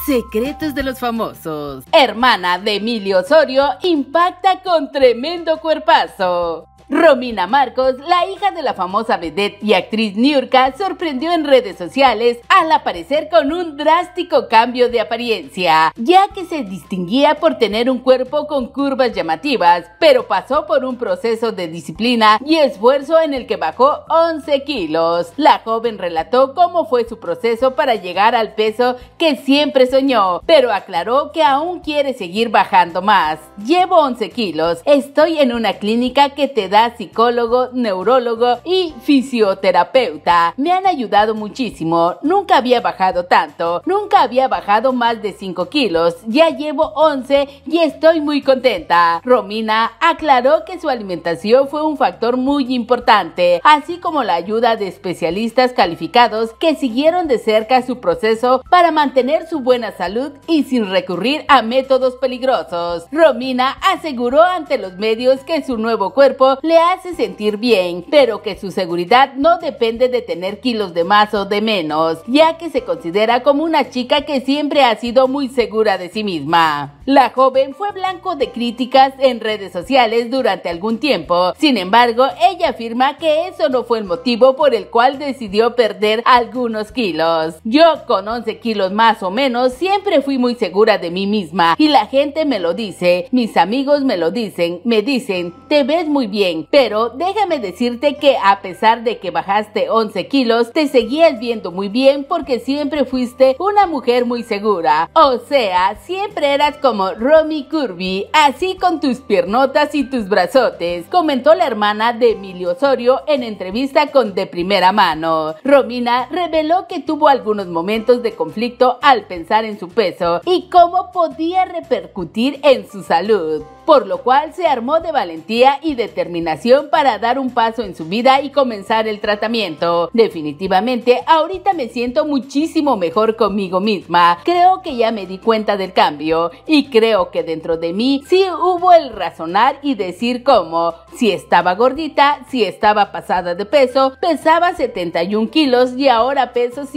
Secretos de los famosos. Hermana de Emilio Osorio impacta con tremendo cuerpazo. Romina Marcos, la hija de la famosa vedette y actriz Niurka, sorprendió en redes sociales al aparecer con un drástico cambio de apariencia, ya que se distinguía por tener un cuerpo con curvas llamativas, pero pasó por un proceso de disciplina y esfuerzo en el que bajó 11 kilos. La joven relató cómo fue su proceso para llegar al peso que siempre soñó, pero aclaró que aún quiere seguir bajando más. Llevo 11 kilos, estoy en una clínica que te da psicólogo, neurólogo y fisioterapeuta. Me han ayudado muchísimo. Nunca había bajado tanto. Nunca había bajado más de 5 kilos. Ya llevo 11 y estoy muy contenta. Romina aclaró que su alimentación fue un factor muy importante, así como la ayuda de especialistas calificados que siguieron de cerca su proceso para mantener su buena salud y sin recurrir a métodos peligrosos. Romina aseguró ante los medios que su nuevo cuerpo le hace sentir bien, pero que su seguridad no depende de tener kilos de más o de menos, ya que se considera como una chica que siempre ha sido muy segura de sí misma. La joven fue blanco de críticas en redes sociales durante algún tiempo. Sin embargo, ella afirma que eso no fue el motivo por el cual decidió perder algunos kilos. Yo, con 11 kilos más o menos, siempre fui muy segura de mí misma y la gente me lo dice, mis amigos me lo dicen, me dicen, te ves muy bien, pero déjame decirte que a pesar de que bajaste 11 kilos, te seguías viendo muy bien porque siempre fuiste una mujer muy segura. O sea, siempre eras como Romy Curvy, así con tus piernotas y tus brazotes, comentó la hermana de Emilio Osorio en entrevista con De Primera Mano. Romina reveló que tuvo algunos momentos de conflicto al pensar en su peso y cómo podía repercutir en su salud, por lo cual se armó de valentía y determinación para dar un paso en su vida y comenzar el tratamiento. Definitivamente, ahorita me siento muchísimo mejor conmigo misma. Creo que ya me di cuenta del cambio y creo que dentro de mí sí hubo el razonar y decir cómo, si estaba gordita, si estaba pasada de peso, pesaba 71 kilos y ahora peso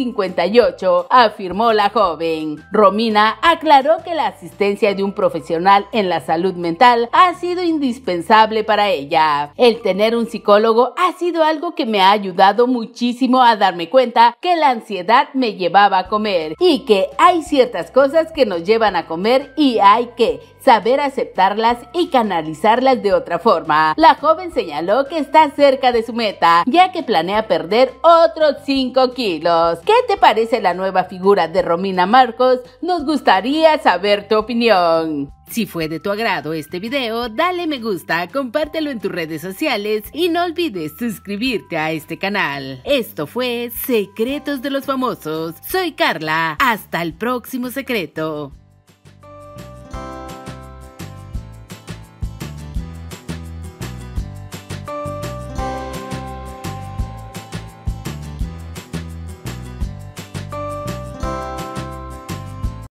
58, afirmó la joven. Romina aclaró que la asistencia de un profesional en la salud mental ha sido indispensable para ella. El tener un psicólogo ha sido algo que me ha ayudado muchísimo a darme cuenta que la ansiedad me llevaba a comer y que hay ciertas cosas que nos llevan a comer y hay que saber aceptarlas y canalizarlas de otra forma. La joven señaló que está cerca de su meta, ya que planea perder otros 5 kilos. ¿Qué te parece la nueva figura de Romina Marcos? Nos gustaría saber tu opinión. Si fue de tu agrado este video, dale me gusta, compártelo en tus redes sociales y no olvides suscribirte a este canal. Esto fue Secretos de los Famosos. Soy Carla. Hasta el próximo secreto.